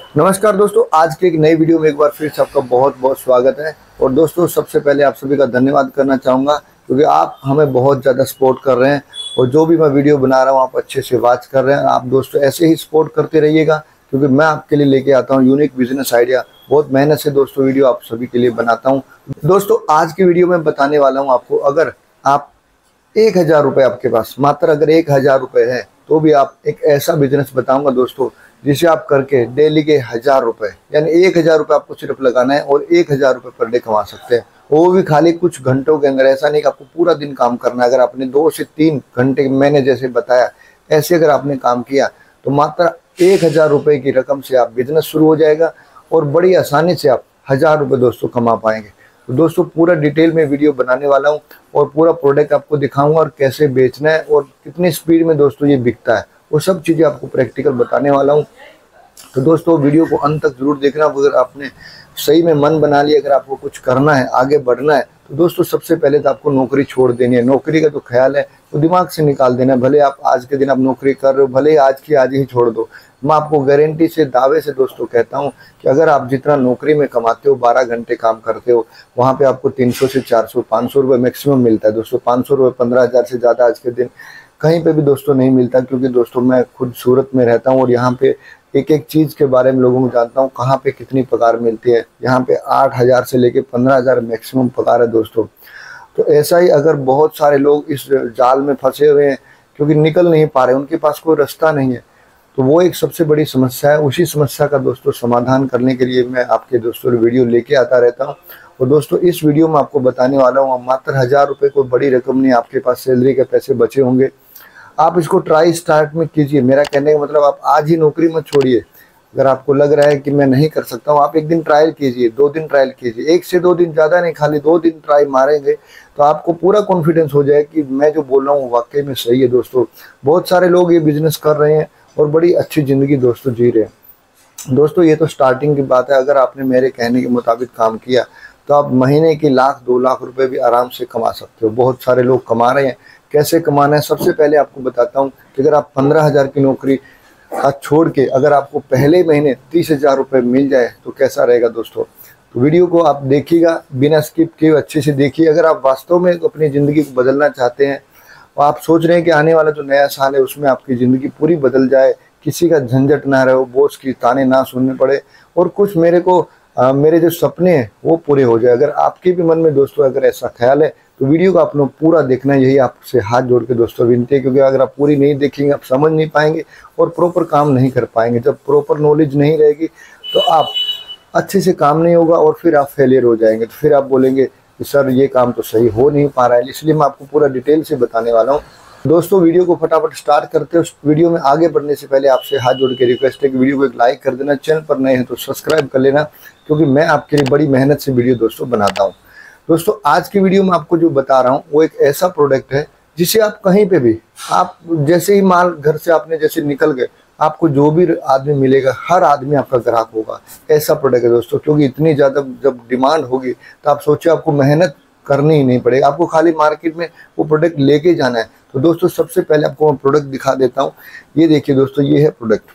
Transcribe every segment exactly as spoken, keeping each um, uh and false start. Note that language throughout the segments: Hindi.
नमस्कार दोस्तों, आज की एक नई वीडियो में एक बार फिर से आपका बहुत बहुत स्वागत है। और दोस्तों, सबसे पहले आप सभी का धन्यवाद करना चाहूँगा क्योंकि आप हमें बहुत ज़्यादा सपोर्ट कर रहे हैं और जो भी मैं वीडियो बना रहा हूँ आप अच्छे से वॉच कर रहे हैं। आप दोस्तों ऐसे ही सपोर्ट करते रहिएगा क्योंकि मैं आपके लिए लेके आता हूँ यूनिक बिजनेस आइडिया। बहुत मेहनत से दोस्तों वीडियो आप सभी के लिए बनाता हूँ। दोस्तों, आज की वीडियो में बताने वाला हूँ आपको, अगर आप एक हज़ार रुपये आपके पास, मात्र अगर एक हज़ार रुपये है तो भी आप एक ऐसा बिजनेस बताऊंगा दोस्तों जिसे आप करके डेली के हज़ार रुपये यानी एक हज़ार रुपये आपको सिर्फ लगाना है और एक हज़ार रुपये पर डे कमा सकते हैं, वो भी खाली कुछ घंटों के अंदर। ऐसा नहीं कि आपको पूरा दिन काम करना है। अगर आपने दो से तीन घंटे मैंने जैसे बताया ऐसे अगर आपने काम किया तो मात्र एक हज़ार रुपये की रकम से आप बिजनेस शुरू हो जाएगा और बड़ी आसानी से आप हज़ार रुपये दोस्तों कमा पाएंगे। तो दोस्तों पूरा डिटेल में वीडियो बनाने वाला हूँ और पूरा प्रोडक्ट आपको दिखाऊंगा और कैसे बेचना है और कितनी स्पीड में दोस्तों ये बिकता है, वो सब चीज़ें आपको प्रैक्टिकल बताने वाला हूँ। तो दोस्तों वीडियो को अंत तक जरूर देखना। अगर आपने सही में मन बना लिया, अगर आपको कुछ करना है, आगे बढ़ना है, तो दोस्तों सबसे पहले तो आपको नौकरी छोड़ देनी है। नौकरी का जो ख्याल है वो दिमाग से निकाल देना है। भले आप आज के दिन आप नौकरी कर रहे हो, भले आज की आज ही छोड़ दो। मैं आपको गारंटी से, दावे से दोस्तों कहता हूँ कि अगर आप जितना नौकरी में कमाते हो, बारह घंटे काम करते हो, वहाँ पे आपको तीन सौ से चार सौ पाँच सौ रुपये मैक्सिमम मिलता है दोस्तों। पाँच सौ रुपये पंद्रह हज़ार से ज़्यादा आज के दिन कहीं पे भी दोस्तों नहीं मिलता, क्योंकि दोस्तों मैं खुद सूरत में रहता हूँ और यहाँ पे एक एक चीज़ के बारे में लोगों को जानता हूँ, कहाँ पे कितनी पगार मिलती है। यहाँ पे आठ हज़ार से लेके पंद्रह हज़ार मैक्सिमम पगार है दोस्तों। तो ऐसा ही अगर बहुत सारे लोग इस जाल में फंसे हुए हैं क्योंकि निकल नहीं पा रहे, उनके पास कोई रास्ता नहीं है, तो वो एक सबसे बड़ी समस्या है। उसी समस्या का दोस्तों समाधान करने के लिए मैं आपके दोस्तों वीडियो लेके आता रहता हूँ। और दोस्तों इस वीडियो में आपको बताने वाला हूँ, मात्र हज़ार रुपये कोई बड़ी रकम नहीं, आपके पास सैलरी के पैसे बचे होंगे। आप इसको ट्राई स्टार्ट में कीजिए। मेरा कहने का मतलब, आप आज ही नौकरी मत छोड़िए। अगर आपको लग रहा है कि मैं नहीं कर सकता हूँ, आप एक दिन ट्रायल कीजिए, दो दिन ट्रायल कीजिए, एक से दो दिन, ज़्यादा नहीं, खाली दो दिन ट्राई मारेंगे तो आपको पूरा कॉन्फिडेंस हो जाए कि मैं जो बोल रहा हूँ वाकई में सही है। दोस्तों बहुत सारे लोग ये बिजनेस कर रहे हैं और बड़ी अच्छी ज़िंदगी दोस्तों जी रहे हैं। दोस्तों ये तो स्टार्टिंग की बात है। अगर आपने मेरे कहने के मुताबिक काम किया तो आप महीने के लाख दो लाख रुपए भी आराम से कमा सकते हो। बहुत सारे लोग कमा रहे हैं। कैसे कमाना है, सबसे पहले आपको बताता हूँ कि अगर आप पंद्रह हज़ार की नौकरी आज छोड़ के अगर आपको पहले महीने तीस हज़ार रुपये मिल जाए तो कैसा रहेगा दोस्तों। तो वीडियो को आप देखिएगा, बिना स्किप किए अच्छे से देखिए। अगर आप वास्तव में अपनी ज़िंदगी को बदलना चाहते हैं और आप सोच रहे हैं कि आने वाला जो नया साल है उसमें आपकी ज़िंदगी पूरी बदल जाए, किसी का झंझट ना रहे, बॉस की ताने ना सुनने पड़े और कुछ मेरे को आ, मेरे जो सपने हैं वो पूरे हो जाए, अगर आपके भी मन में दोस्तों अगर ऐसा ख्याल है तो वीडियो को आप लोग पूरा देखना, यही आपसे हाथ जोड़ के दोस्तों विनती है। क्योंकि अगर आप पूरी नहीं देखेंगे आप समझ नहीं पाएंगे और प्रॉपर काम नहीं कर पाएंगे। जब प्रॉपर नॉलेज नहीं रहेगी तो आप अच्छे से काम नहीं होगा और फिर आप फेलियर हो जाएंगे। तो फिर आप बोलेंगे कि सर ये काम तो सही हो नहीं पा रहा है। इसलिए मैं आपको पूरा डिटेल से बताने वाला हूँ। दोस्तों वीडियो को फटाफट स्टार्ट करते हैं। उस वीडियो में आगे बढ़ने से पहले आपसे हाथ जोड़ के रिक्वेस्ट है कि वीडियो को एक लाइक कर देना, चैनल पर नए हैं तो सब्सक्राइब कर लेना, क्योंकि मैं आपके लिए बड़ी मेहनत से वीडियो दोस्तों बनाता हूँ। दोस्तों आज की वीडियो में आपको जो बता रहा हूँ वो एक ऐसा प्रोडक्ट है जिसे आप कहीं पे भी, आप जैसे ही माल घर से आपने जैसे निकल गए, आपको जो भी आदमी मिलेगा हर आदमी आपका ग्राहक होगा। ऐसा प्रोडक्ट है दोस्तों, क्योंकि इतनी ज़्यादा जब डिमांड होगी तो आप सोचिए आपको मेहनत करनी ही नहीं पड़ेगी, आपको खाली मार्केट में वो प्रोडक्ट लेके जाना है। तो दोस्तों सबसे पहले आपको मैं प्रोडक्ट दिखा देता हूँ। ये देखिए दोस्तों, ये है प्रोडक्ट।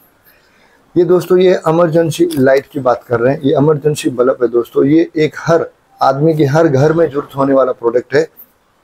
ये दोस्तों ये इमरजेंसी लाइट की बात कर रहे हैं। ये इमरजेंसी बल्ब है दोस्तों। ये एक हर आदमी के हर घर में जरूरत होने वाला प्रोडक्ट है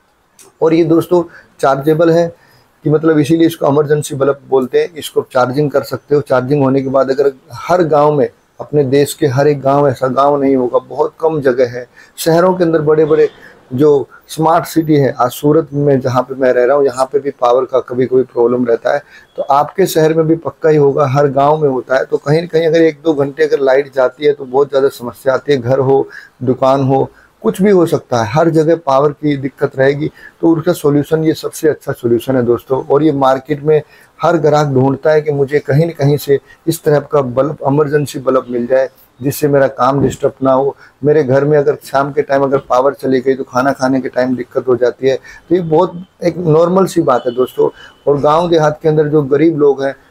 और ये दोस्तों चार्जेबल है, कि मतलब इसीलिए इसको इमरजेंसी बल्ब बोलते हैं। इसको चार्जिंग कर सकते हो। चार्जिंग होने के बाद अगर हर गांव में, अपने देश के हर एक गांव, ऐसा गांव नहीं होगा, बहुत कम जगह है। शहरों के अंदर बड़े बड़े जो स्मार्ट सिटी है, आज सूरत में जहाँ पे मैं रह रहा हूँ यहाँ पे भी पावर का कभी कोई प्रॉब्लम रहता है, तो आपके शहर में भी पक्का ही होगा, हर गांव में होता है। तो कहीं न कहीं अगर एक दो घंटे अगर लाइट जाती है तो बहुत ज़्यादा समस्या आती है। घर हो, दुकान हो, कुछ भी हो सकता है, हर जगह पावर की दिक्कत रहेगी। तो उसका सोल्यूशन ये सबसे अच्छा सोल्यूशन है दोस्तों। और ये मार्केट में हर ग्राहक ढूंढता है कि मुझे कहीं न कहीं से इस तरह का बल्ब, इमरजेंसी बल्ब मिल जाए जिससे मेरा काम डिस्टर्ब ना हो। मेरे घर में अगर शाम के टाइम अगर पावर चली गई तो खाना खाने के टाइम दिक्कत हो जाती है। तो ये बहुत एक नॉर्मल सी बात है दोस्तों। और गांव देहात के अंदर जो गरीब लोग हैं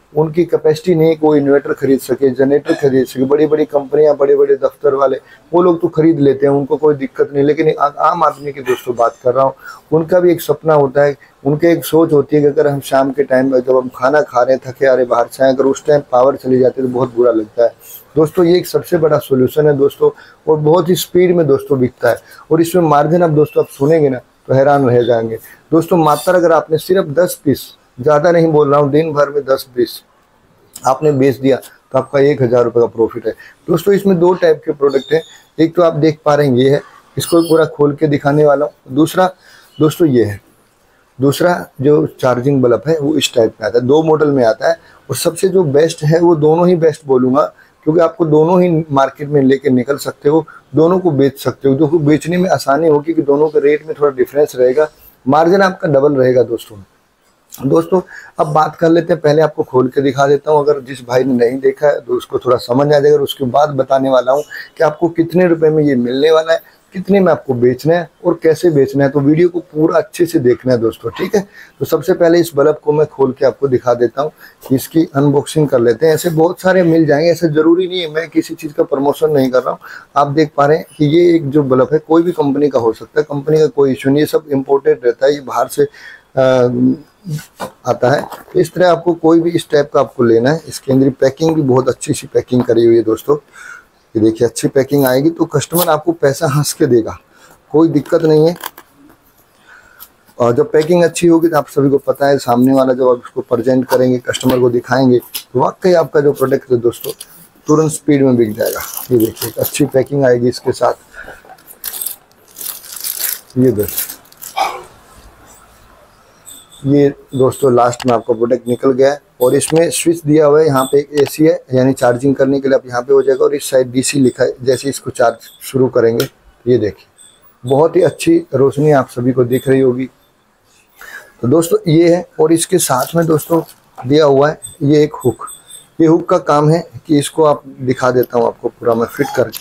उनकी कैपेसिटी नहीं कोई इन्वर्टर खरीद सके, जनरेटर खरीद सके। बड़ी बड़ी कंपनियां, बड़े बड़े दफ्तर वाले वो लोग तो खरीद लेते हैं, उनको कोई दिक्कत नहीं। लेकिन आम आदमी की दोस्तों बात कर रहा हूँ, उनका भी एक सपना होता है, उनके एक सोच होती है कि अगर हम शाम के टाइम में जब हम खाना खा रहे हैं, थके आ रहे बाहर से आए, अगर उस टाइम पावर चली जाती है तो बहुत बुरा लगता है दोस्तों। ये एक सबसे बड़ा सोल्यूशन है दोस्तों, और बहुत ही स्पीड में दोस्तों बिकता है। और इसमें मार्जिन अब दोस्तों आप सुनेंगे ना तो हैरान रह जाएंगे दोस्तों। मात्र अगर आपने सिर्फ दस पीस, ज़्यादा नहीं बोल रहा हूँ, दिन भर में दस पीस आपने बेच दिया तो आपका एक हज़ार रुपये का प्रॉफिट है दोस्तों। इसमें दो टाइप के प्रोडक्ट हैं, एक तो आप देख पा रहे हैं ये है, इसको पूरा खोल के दिखाने वाला हूँ। दूसरा दोस्तों ये है, दूसरा जो चार्जिंग बल्ब है वो इस टाइप में आता है, दो मॉडल में आता है। और सबसे जो बेस्ट है वो दोनों ही बेस्ट बोलूँगा, क्योंकि आपको दोनों ही मार्केट में लेके निकल सकते हो, दोनों को बेच सकते हो। जो को बेचने में आसानी होगी कि दोनों के रेट में थोड़ा डिफरेंस रहेगा, मार्जिन आपका डबल रहेगा दोस्तों। दोस्तों अब बात कर लेते हैं, पहले आपको खोल के दिखा देता हूं, अगर जिस भाई ने नहीं देखा है तो उसको थोड़ा समझ आ जाएगा। उसके बाद बताने वाला हूं कि आपको कितने रुपए में ये मिलने वाला है, कितने में आपको बेचना है और कैसे बेचना है। तो वीडियो को पूरा अच्छे से देखना है दोस्तों, ठीक है। तो सबसे पहले इस बल्ब को मैं खोल के आपको दिखा देता हूँ, इसकी अनबॉक्सिंग कर लेते हैं। ऐसे बहुत सारे मिल जाएंगे, ऐसे ज़रूरी नहीं है, मैं किसी चीज़ का प्रमोशन नहीं कर रहा हूँ। आप देख पा रहे हैं कि ये एक जो बल्ब है कोई भी कंपनी का हो सकता है, कंपनी का कोई इशू नहीं है, सब इम्पोर्टेड रहता है, ये बाहर से आ, आता है। इस तरह आपको कोई भी इस टाइप का आपको लेना है। इसके अंदर पैकिंग भी बहुत अच्छी सी पैकिंग करी हुई है दोस्तों, ये देखिए अच्छी पैकिंग आएगी तो कस्टमर आपको पैसा हंस के देगा, कोई दिक्कत नहीं है। और जब पैकिंग अच्छी होगी तो आप सभी को पता है, सामने वाला जब आप इसको प्रेजेंट करेंगे, कस्टमर को दिखाएंगे, तो वाकई आपका जो प्रोडक्ट है दोस्तों तुरंत स्पीड में बिक जाएगा। ये देखिए अच्छी पैकिंग आएगी इसके साथ, ये दोस्तों ये दोस्तों लास्ट में आपका प्रोडक्ट निकल गया है। और इसमें स्विच दिया हुआ है, यहाँ पे एक एसी है, यानी चार्जिंग करने के लिए आप यहाँ पे हो जाएगा। और इस साइड डीसी लिखा है, जैसे इसको चार्ज शुरू करेंगे ये देखिए बहुत ही अच्छी रोशनी आप सभी को दिख रही होगी। तो दोस्तों ये है, और इसके साथ में दोस्तों दिया हुआ है ये एक हुक। ये हुक का काम है कि इसको आप दिखा देता हूँ आपको पूरा मैं फिट करके,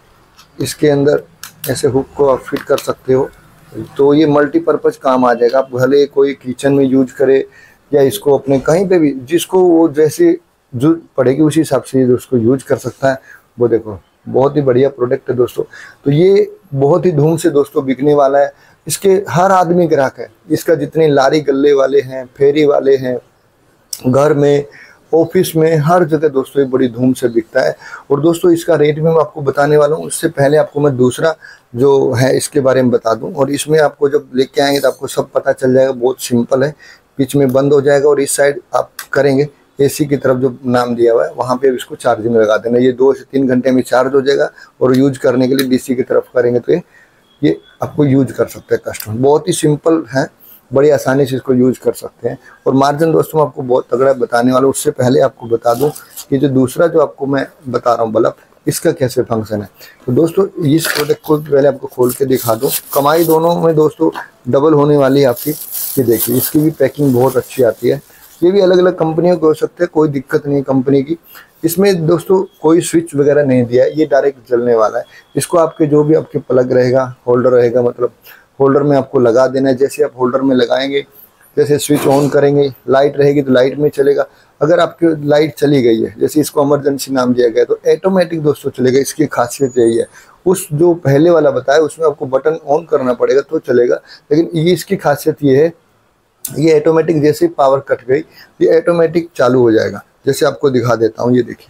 इसके अंदर ऐसे हुक को आप फिट कर सकते हो। तो ये मल्टीपर्पज़ काम आ जाएगा, आप भले कोई किचन में यूज करे या इसको अपने कहीं पे भी, जिसको वो जैसे जरूरत पड़ेगी उसी हिसाब से उसको यूज कर सकता है। वो देखो बहुत ही बढ़िया प्रोडक्ट है दोस्तों। तो ये बहुत ही धूम से दोस्तों बिकने वाला है, इसके हर आदमी ग्राहक है। इसका जितने लारी गल्ले वाले हैं, फेरी वाले हैं, घर में, ऑफिस में, हर जगह दोस्तों ये बड़ी धूम से बिकता है। और दोस्तों इसका रेट में मैं आपको बताने वाला हूँ, उससे पहले आपको मैं दूसरा जो है इसके बारे में बता दूं। और इसमें आपको जब लेके आएंगे तो आपको सब पता चल जाएगा, बहुत सिंपल है। बीच में बंद हो जाएगा और इस साइड आप करेंगे एसी की तरफ जो नाम दिया हुआ है वहाँ पे इसको चार्जिंग में लगा देना। ये दो से तीन घंटे में चार्ज हो जाएगा। और यूज करने के लिए डीसी की तरफ करेंगे तो ये ये आपको यूज कर सकते हैं कस्टमर। बहुत ही सिंपल है, बड़ी आसानी से इसको यूज कर सकते हैं। और मार्जिन दोस्तों आपको बहुत तगड़ा बताने वाला हूँ। उससे पहले आपको बता दूं कि जो दूसरा जो आपको मैं बता रहा हूँ बल्ब, इसका कैसे फंक्शन है। तो दोस्तों इस प्रोडक्ट को पहले आपको खोल के दिखा दूं। कमाई दोनों में दोस्तों डबल होने वाली है आपकी। ये देखिए इसकी भी पैकिंग बहुत अच्छी आती है। ये भी अलग अलग कंपनियों के हो सकते हैं, कोई दिक्कत नहीं कंपनी की। इसमें दोस्तों कोई स्विच वगैरह नहीं दिया है, ये डायरेक्ट जलने वाला है। इसको आपके जो भी आपके प्लग रहेगा, होल्डर रहेगा, मतलब होल्डर में आपको लगा देना है। जैसे आप होल्डर में लगाएंगे, जैसे स्विच ऑन करेंगे, लाइट रहेगी तो लाइट में चलेगा। अगर आपकी लाइट चली गई है, जैसे इसको इमरजेंसी नाम दिया गया है, तो ऑटोमेटिक दोस्तों चलेगा। इसकी खासियत यही है। उस जो पहले वाला बताया उसमें आपको बटन ऑन करना पड़ेगा तो चलेगा, लेकिन ये इसकी खासियत ये है, ये ऑटोमेटिक जैसे ही पावर कट गई ये ऑटोमेटिक चालू हो जाएगा। जैसे आपको दिखा देता हूँ, ये देखिए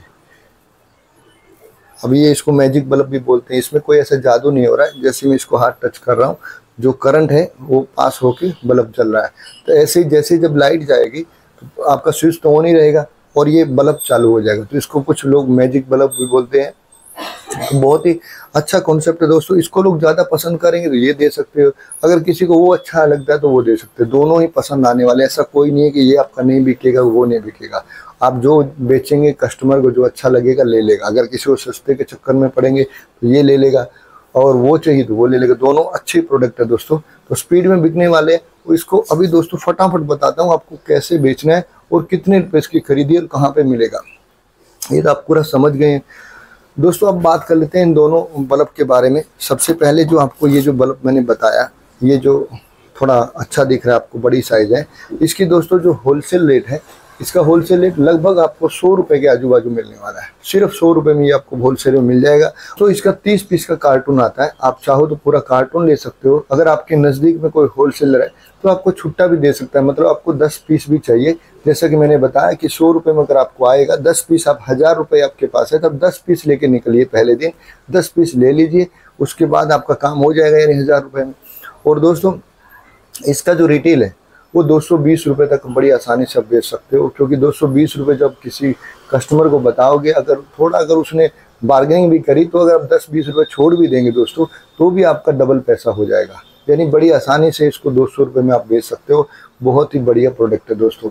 अभी ये इसको मैजिक बल्ब भी बोलते हैं। इसमें कोई ऐसा जादू नहीं हो रहा है, जैसे मैं इसको हाथ टच कर रहा हूँ जो करंट है वो पास होके बल्ब जल रहा है। तो ऐसे ही जैसे जब लाइट जाएगी तो आपका स्विच तो ऑन ही रहेगा और ये बल्ब चालू हो जाएगा। तो इसको कुछ लोग मैजिक बल्ब भी बोलते हैं। तो बहुत ही अच्छा कॉन्सेप्ट है दोस्तों। इसको लोग ज़्यादा पसंद करेंगे तो ये दे सकते हो, अगर किसी को वो अच्छा लगता है तो वो दे सकते हो। दोनों ही पसंद आने वाले, ऐसा कोई नहीं है कि ये आपका नहीं बिकेगा वो नहीं बिकेगा। आप जो बेचेंगे कस्टमर को जो अच्छा लगेगा ले लेगा। अगर किसी को सस्ते के चक्कर में पड़ेंगे तो ये ले लेगा, और वो चाहिए तो वो ले लेगा। दोनों अच्छे प्रोडक्ट है दोस्तों। तो स्पीड में बिकने वाले हैं। तो इसको अभी दोस्तों फटाफट बताता हूँ आपको कैसे बेचना है और कितने रुपये इसकी खरीदी और कहाँ पे मिलेगा। ये तो आप पूरा समझ गए हैं दोस्तों। अब बात कर लेते हैं इन दोनों बल्ब के बारे में। सबसे पहले जो आपको ये जो बल्ब मैंने बताया, ये जो थोड़ा अच्छा दिख रहा है आपको, बड़ी साइज़ है इसकी दोस्तों, जो होलसेल रेट है इसका होलसेल रेट लगभग आपको सौ रुपए के आजू बाजू मिलने वाला है। सिर्फ सौ रुपए में ये आपको होलसेल में मिल जाएगा। तो इसका तीस पीस का कार्टून आता है, आप चाहो तो पूरा कार्टून ले सकते हो। अगर आपके नज़दीक में कोई होलसेलर है तो आपको छुट्टा भी दे सकता है, मतलब आपको दस पीस भी चाहिए। जैसा कि मैंने बताया कि सौ रुपये में अगर आपको आएगा, दस पीस आप हज़ार रुपये आपके पास है, तब दस पीस लेके निकलिए। पहले दिन दस पीस ले लीजिए, उसके बाद आपका काम हो जाएगा यानी हज़ार रुपये में। और दोस्तों इसका जो रिटेल है वो दो सौ बीस रुपये तक बड़ी आसानी से आप बेच सकते हो, क्योंकि दो सौ बीस रुपये जब किसी कस्टमर को बताओगे, अगर थोड़ा अगर उसने बार्गेनिंग भी करी तो अगर आप दस बीस रुपये छोड़ भी देंगे दोस्तों, तो भी आपका डबल पैसा हो जाएगा। यानी बड़ी आसानी से इसको दो सौ रुपये में आप बेच सकते हो। बहुत ही बढ़िया प्रोडक्ट है दोस्तों।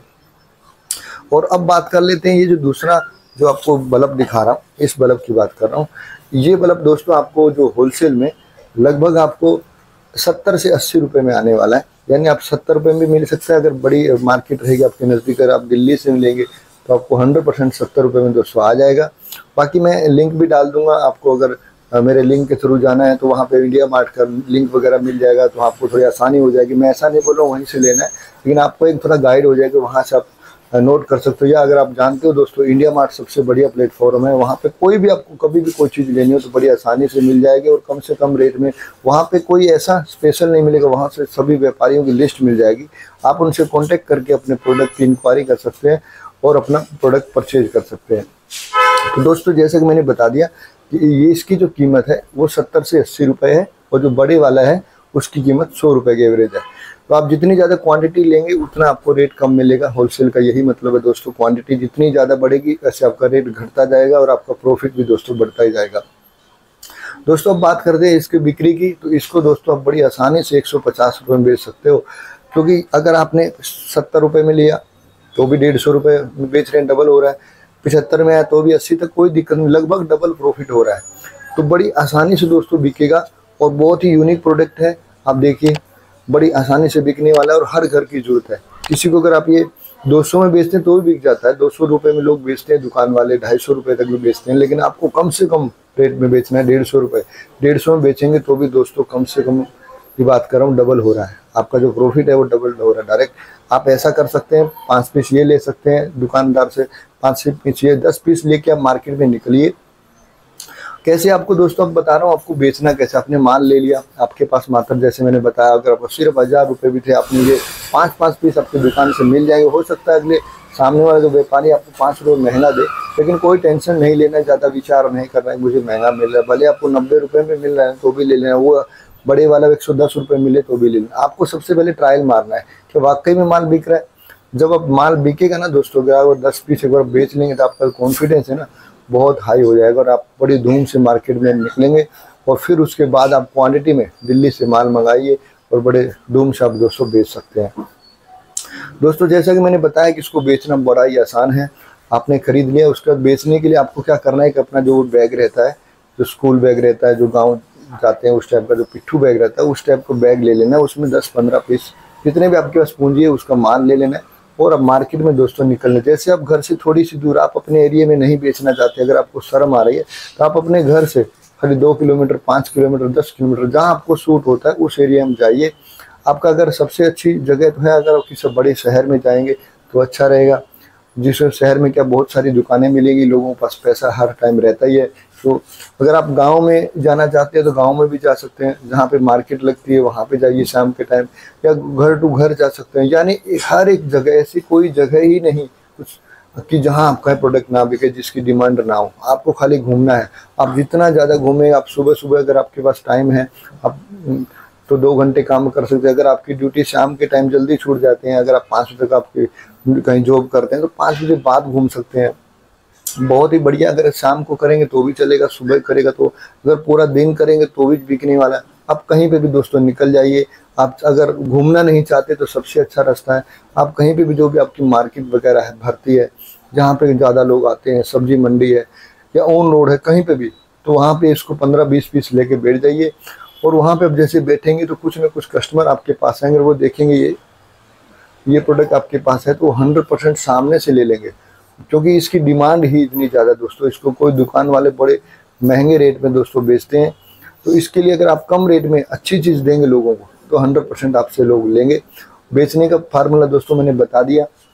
और अब बात कर लेते हैं ये जो दूसरा जो आपको बल्ब दिखा रहा हूँ, इस बल्ब की बात कर रहा हूँ। ये बल्ब दोस्तों आपको जो होलसेल में लगभग आपको सत्तर से अस्सी रुपये में आने वाला है। यानी आप सत्तर रुपये में भी मिल सकता है। अगर बड़ी मार्केट रहेगी आपके नज़दीक, अगर आप दिल्ली से मिलेंगे तो आपको हंड्रेड परसेंट सत्तर रुपये में दोस्तों आ जाएगा। बाकी मैं लिंक भी डाल दूंगा आपको, अगर मेरे लिंक के थ्रू जाना है तो वहाँ पे इंडिया मार्ट का लिंक वगैरह मिल जाएगा, तो आपको थोड़ी आसानी हो जाएगी। मैं ऐसा नहीं बोल रहा हूँ वहीं से लेना है, लेकिन आपको एक थोड़ा गाइड हो जाएगा, वहाँ से आप नोट कर सकते हो। या अगर आप जानते हो दोस्तों, इंडिया मार्ट सबसे बढ़िया प्लेटफॉर्म है, वहाँ पे कोई भी आपको कभी भी कोई चीज़ लेनी हो तो बड़ी आसानी से मिल जाएगी और कम से कम रेट में। वहाँ पे कोई ऐसा स्पेशल नहीं मिलेगा, वहाँ से सभी व्यापारियों की लिस्ट मिल जाएगी। आप उनसे कॉन्टेक्ट करके अपने प्रोडक्ट की इंक्वायरी कर सकते हैं और अपना प्रोडक्ट परचेज कर सकते हैं। तो दोस्तों जैसे कि मैंने बता दिया कि ये इसकी जो कीमत है वो सत्तर से अस्सी रुपये है, और जो बड़े वाला है उसकी कीमत सौ रुपये की एवरेज है। तो आप जितनी ज़्यादा क्वांटिटी लेंगे उतना आपको रेट कम मिलेगा। होलसेल का यही मतलब है दोस्तों, क्वांटिटी जितनी ज़्यादा बढ़ेगी वैसे आपका रेट घटता जाएगा और आपका प्रॉफिट भी दोस्तों बढ़ता ही जाएगा। दोस्तों अब बात करते हैं इसकी बिक्री की, तो इसको दोस्तों आप बड़ी आसानी से एक सौ पचास रुपये में बेच सकते हो, क्योंकि अगर आपने सत्तर रुपये में लिया तो भी डेढ़ सौ रुपये में बेच रहे हैं, डबल हो रहा है। पचहत्तर में आया तो भी अस्सी तक, कोई दिक्कत नहीं, लगभग डबल प्रॉफिट हो रहा है। तो बड़ी आसानी से दोस्तों बिकेगा और बहुत ही यूनिक प्रोडक्ट है। आप देखिए बड़ी आसानी से बिकने वाला है और हर घर की जरूरत है। किसी को अगर आप ये दो सौ में बेचते हैं तो भी बिक जाता है, दो सौ रुपये में लोग बेचते हैं, दुकान वाले ढाई सौ रुपये तक भी बेचते हैं, लेकिन आपको कम से कम रेट में बेचना है, डेढ़ सौ रुपये। डेढ़ सौ में बेचेंगे तो भी दोस्तों कम से कम की बात कर रहा हूँ, डबल हो रहा है। आपका जो प्रॉफिट है वो डबल हो रहा है डायरेक्ट। आप ऐसा कर सकते हैं, पाँच पीस ये ले सकते हैं दुकानदार से, पाँच से पीस ये, दस पीस लेके आप मार्केट में निकलिए। कैसे आपको दोस्तों अब बता रहा हूँ आपको बेचना कैसे। आपने माल ले लिया, आपके पास मात्र जैसे मैंने बताया, अगर आपको सिर्फ हज़ार रुपये भी थे, आपने ये पाँच पाँच पीस आपकी दुकान से मिल जाएंगे। हो सकता है अगले सामने वाला जो व्यापारी आपको पाँच रुपये महंगा दे, लेकिन कोई टेंशन नहीं लेना, ज़्यादा विचार नहीं करना है मुझे महंगा मिल रहा है, भले आपको नब्बे रुपये में मिल रहा है तो भी ले लेना, वो बड़े वाला एक सौ दस रुपये मिले तो भी ले लेना। आपको सबसे पहले ट्रायल मारना है कि वाकई में माल बिक रहा है। जब अब माल बिकेगा ना दोस्तों, अगर आप दस पीस एक बार बेच लेंगे तो आपका कॉन्फिडेंस है ना बहुत हाई हो जाएगा और आप बड़ी धूम से मार्केट में निकलेंगे। और फिर उसके बाद आप क्वांटिटी में दिल्ली से माल मंगाइए और बड़े धूम से आप दोस्तों बेच सकते हैं। दोस्तों जैसा कि मैंने बताया कि इसको बेचना बड़ा ही आसान है। आपने खरीद लिया, उसके बाद बेचने के लिए आपको क्या करना है कि अपना जो बैग रहता है, जो स्कूल बैग रहता है, जो गाँव जाते हैं उस टाइप का जो पिट्ठू बैग रहता है, उस टाइप का बैग ले लेना है। उसमें दस पंद्रह पीस जितने भी आपके पास पूंजी है उसका माल ले लेना है और अब मार्केट में दोस्तों निकलने। जैसे आप घर से थोड़ी सी दूर, आप अपने एरिया में नहीं बेचना चाहते, अगर आपको शर्म आ रही है तो आप अपने घर से खाली दो किलोमीटर, पाँच किलोमीटर, दस किलोमीटर जहाँ आपको सूट होता है उस एरिया में जाइए। आपका अगर सबसे अच्छी जगह तो है, अगर आप किसी बड़े शहर में जाएंगे तो अच्छा रहेगा। जिस शहर में क्या बहुत सारी दुकानें मिलेंगी, लोगों के पास पैसा हर टाइम रहता ही है। तो अगर आप गांव में जाना चाहते हैं तो गांव में भी जा सकते हैं, जहाँ पे मार्केट लगती है वहाँ पे जाइए शाम के टाइम, या घर टू घर जा सकते हैं। यानी हर एक जगह, ऐसी कोई जगह ही नहीं कुछ कि जहाँ आपका प्रोडक्ट ना बिके, जिसकी डिमांड ना हो। आपको खाली घूमना है। आप जितना ज़्यादा घूमें, आप सुबह सुबह अगर आपके पास टाइम है आप तो दो घंटे काम कर सकते हैं। अगर आपकी ड्यूटी शाम के टाइम जल्दी छूट जाते हैं, अगर आप पाँच बजे तक आपकी कहीं जॉब करते हैं तो पाँच बजे बाद घूम सकते हैं, बहुत ही बढ़िया। अगर शाम को करेंगे तो भी चलेगा, सुबह करेगा तो, अगर पूरा दिन करेंगे तो भी बिकने वाला है। आप कहीं पे भी दोस्तों निकल जाइए। आप अगर घूमना नहीं चाहते तो सबसे अच्छा रास्ता है, आप कहीं पे भी जो भी आपकी मार्केट वगैरह है भरती है, जहाँ पे ज़्यादा लोग आते हैं, सब्जी मंडी है या ऑन रोड है, कहीं पे भी, तो वहाँ पे इसको पंद्रह बीस पीस लेके बैठ जाइए। और वहाँ पे अब जैसे बैठेंगे तो कुछ ना कुछ कस्टमर आपके पास आएंगे, वो देखेंगे ये ये प्रोडक्ट आपके पास है तो हंड्रेड परसेंट सामने से ले लेंगे, क्योंकि इसकी डिमांड ही इतनी ज़्यादा दोस्तों। इसको कोई दुकान वाले बड़े महंगे रेट में दोस्तों बेचते हैं, तो इसके लिए अगर आप कम रेट में अच्छी चीज़ देंगे लोगों को तो हंड्रेड परसेंट आपसे लोग लेंगे। बेचने का फार्मूला दोस्तों मैंने बता दिया।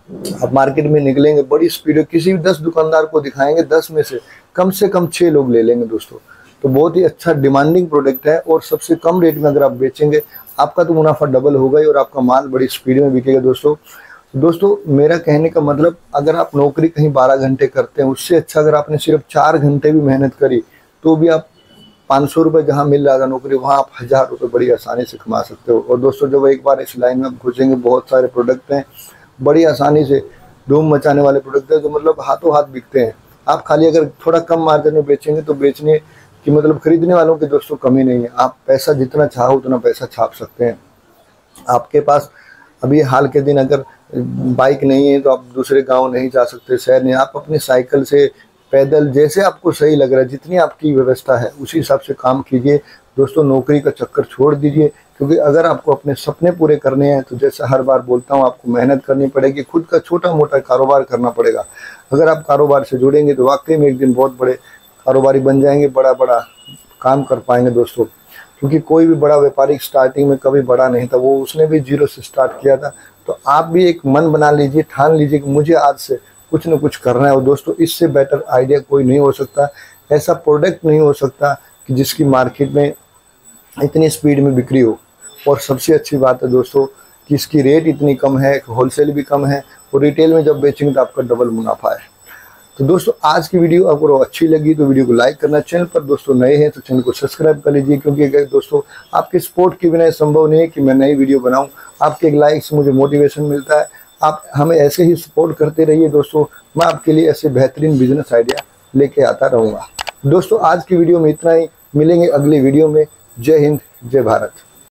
आप मार्केट में निकलेंगे बड़ी स्पीड, किसी भी दस दुकानदार को दिखाएंगे, दस में से कम से कम छः लोग ले लेंगे दोस्तों। तो बहुत ही अच्छा डिमांडिंग प्रोडक्ट है और सबसे कम रेट में अगर आप बेचेंगे आपका तो मुनाफा डबल होगा ही और आपका माल बड़ी स्पीड में बिकेगा दोस्तों। दोस्तों मेरा कहने का मतलब, अगर आप नौकरी कहीं बारह घंटे करते हैं, उससे अच्छा अगर आपने सिर्फ चार घंटे भी मेहनत करी तो भी आप पाँच सौ रुपये जहाँ मिल रहा था नौकरी, वहाँ आप हज़ार रुपये बड़ी आसानी से कमा सकते हो। और दोस्तों जब एक बार इस लाइन में आप घुसेंगे, बहुत सारे प्रोडक्ट हैं बड़ी आसानी से धूम मचाने वाले प्रोडक्ट है जो मतलब हाथों हाथ बिकते हैं। आप खाली अगर थोड़ा कम मार्जिन में बेचेंगे तो बेचने की मतलब खरीदने वालों की दोस्तों कमी नहीं है। आप पैसा जितना चाहो उतना पैसा छाप सकते हैं। आपके पास अभी हाल के दिन अगर बाइक नहीं है तो आप दूसरे गांव नहीं जा सकते, शहर नहीं, आप अपनी साइकिल से, पैदल, जैसे आपको सही लग रहा है, जितनी आपकी व्यवस्था है उसी हिसाब से काम कीजिए दोस्तों। नौकरी का चक्कर छोड़ दीजिए, क्योंकि अगर आपको अपने सपने पूरे करने हैं तो जैसे हर बार बोलता हूँ, आपको मेहनत करनी पड़ेगी, खुद का छोटा मोटा कारोबार करना पड़ेगा। अगर आप कारोबार से जुड़ेंगे तो वाकई में एक दिन बहुत बड़े कारोबारी बन जाएंगे, बड़ा बड़ा काम कर पाएंगे दोस्तों। क्योंकि कोई भी बड़ा व्यापारी स्टार्टिंग में कभी बड़ा नहीं था, वो उसने भी जीरो से स्टार्ट किया था। तो आप भी एक मन बना लीजिए, ठान लीजिए कि मुझे आज से कुछ न कुछ करना है। और दोस्तों इससे बेटर आइडिया कोई नहीं हो सकता, ऐसा प्रोडक्ट नहीं हो सकता कि जिसकी मार्केट में इतनी स्पीड में बिक्री हो। और सबसे अच्छी बात है दोस्तों कि इसकी रेट इतनी कम है, होलसेल भी कम है, और रिटेल में जब बेचेंगे तो आपका डबल मुनाफा है। तो दोस्तों आज की वीडियो आपको अच्छी लगी तो वीडियो को लाइक करना, चैनल पर दोस्तों नए हैं तो चैनल को सब्सक्राइब कर लीजिए, क्योंकि अगर दोस्तों आपके सपोर्ट के बिना संभव नहीं है कि मैं नई वीडियो बनाऊं। आपके एक लाइक से मुझे मोटिवेशन मिलता है। आप हमें ऐसे ही सपोर्ट करते रहिए दोस्तों, मैं आपके लिए ऐसे बेहतरीन बिजनेस आइडिया लेके आता रहूँगा। दोस्तों आज की वीडियो में इतना ही, मिलेंगे अगली वीडियो में। जय हिंद, जय भारत।